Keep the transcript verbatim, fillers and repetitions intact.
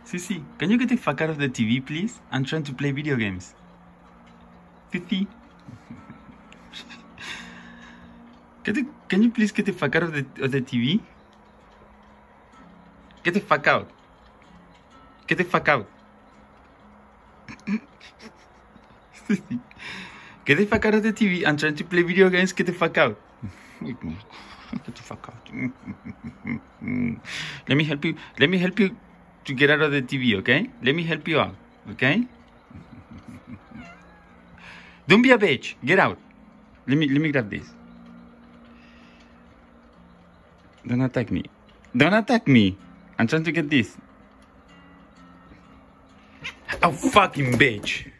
Sissy, can you get the fuck out of the T V, please? I'm trying to play video games. Sissy. Get the, can you please get the fuck out of the, of the T V? Get the fuck out. Get the fuck out. Sissy. Get the fuck out of the T V. I'm trying to play video games. Get the fuck out. Get the fuck out. Let me help you. Let me help you to get out of the T V, okay? Let me help you out, okay? Don't be a bitch. Get out. Let me let me grab this. Don't attack me. Don't attack me. I'm trying to get this. Oh, fucking bitch.